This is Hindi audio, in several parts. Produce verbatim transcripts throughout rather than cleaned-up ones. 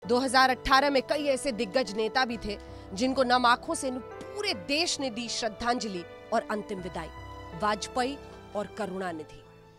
दो हज़ार अठारह में कई ऐसे दिग्गज नेता भी थे जिनको नम आंखों से पूरे देश ने दी श्रद्धांजलि और अंतिम विदाई। वाजपेयी और करुणानिधि।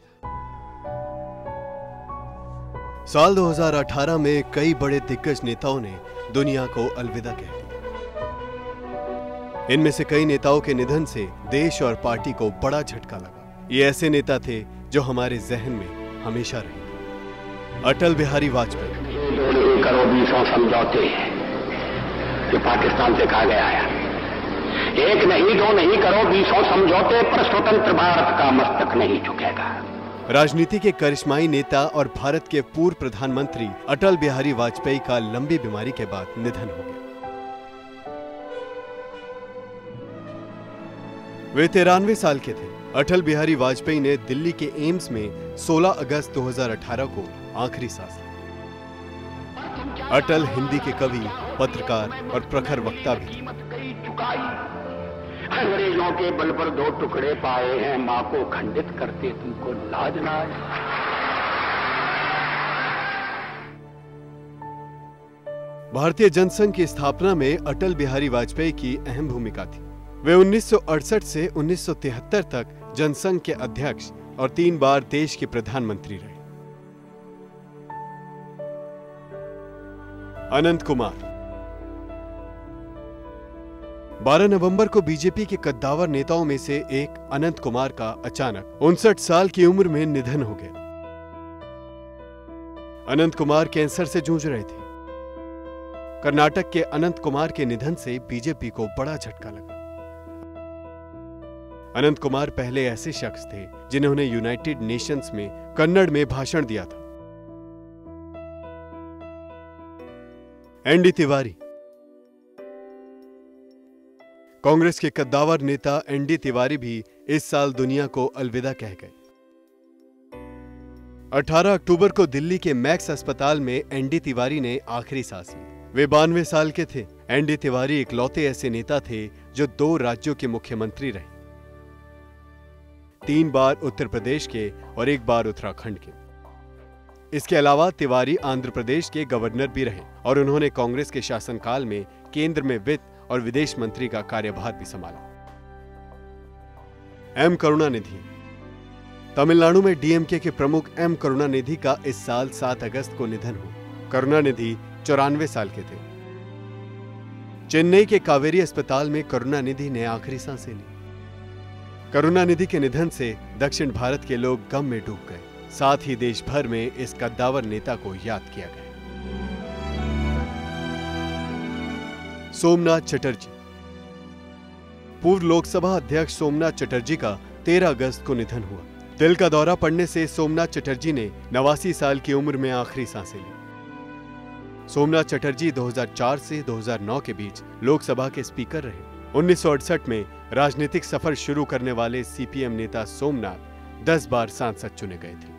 साल दो हज़ार अठारह में कई बड़े दिग्गज नेताओं ने दुनिया को अलविदा कह दिया। इनमें से कई नेताओं के निधन से देश और पार्टी को बड़ा झटका लगा। ये ऐसे नेता थे जो हमारे जहन में हमेशा रहेंगे। अटल बिहारी वाजपेयी। करो बीसों समझौते जो पाकिस्तान से कहा गया है, एक नहीं दो नहीं करो बीसों समझौते पर स्वतंत्र भारत का मस्तक नहीं झुकेगा। राजनीति के करिश्माई नेता और भारत के पूर्व प्रधानमंत्री अटल बिहारी वाजपेयी का लंबी बीमारी के बाद निधन हो गया। वे तिरानवे साल के थे। अटल बिहारी वाजपेयी ने दिल्ली के एम्स में सोलह अगस्त दो हज़ार अठारह को आखिरी सांस ली। अटल हिंदी के कवि, पत्रकार और प्रखर वक्ता भी। अंग्रेजों के बल पर दो टुकड़े पाए हैं, मां को खंडित करते तुमको लाज ना आए। भारतीय जनसंघ की स्थापना में अटल बिहारी वाजपेयी की अहम भूमिका थी। वे उन्नीस सौ अड़सठ से उन्नीस सौ तिहत्तर तक जनसंघ के अध्यक्ष और तीन बार देश के प्रधानमंत्री रहे। अनंत कुमार। बारह नवंबर को बीजेपी के कद्दावर नेताओं में से एक अनंत कुमार का अचानक उनसठ साल की उम्र में निधन हो गया। अनंत कुमार कैंसर से जूझ रहे थे। कर्नाटक के अनंत कुमार के निधन से बीजेपी को बड़ा झटका लगा। अनंत कुमार पहले ऐसे शख्स थे जिन्होंने यूनाइटेड नेशंस में कन्नड़ में भाषण दिया था। एनडी तिवारी। कांग्रेस के कद्दावर नेता एनडी तिवारी भी इस साल दुनिया को अलविदा कह गए। अठारह अक्टूबर को दिल्ली के मैक्स अस्पताल में एनडी तिवारी ने आखिरी सांस ली। वे बानवे साल के थे। एनडी तिवारी इकलौते ऐसे नेता थे जो दो राज्यों के मुख्यमंत्री रहे, तीन बार उत्तर प्रदेश के और एक बार उत्तराखंड के। इसके अलावा तिवारी आंध्र प्रदेश के गवर्नर भी रहे और उन्होंने कांग्रेस के शासनकाल में केंद्र में वित्त और विदेश मंत्री का कार्यभार भी संभाला। एम करुणानिधि। तमिलनाडु में डीएमके के प्रमुख एम करुणानिधि का इस साल सात अगस्त को निधन हुआ। करुणानिधि चौरानवे साल के थे। चेन्नई के कावेरी अस्पताल में करुणानिधि ने आखिरी सांसें ली। करुणानिधि के निधन से दक्षिण भारत के लोग गम में डूब गए। साथ ही देश भर में इस कद्दावर नेता को याद किया गया। सोमनाथ चटर्जी। पूर्व लोकसभा अध्यक्ष सोमनाथ चटर्जी का तेरह अगस्त को निधन हुआ। दिल का दौरा पड़ने से सोमनाथ चटर्जी ने नवासी साल की उम्र में आखिरी सांसें ली। सोमनाथ चटर्जी दो हज़ार चार से दो हज़ार नौ के बीच लोकसभा के स्पीकर रहे। उन्नीस सौ अड़सठ में राजनीतिक सफर शुरू करने वाले सीपीएम नेता सोमनाथ दस बार सांसद चुने गए थे।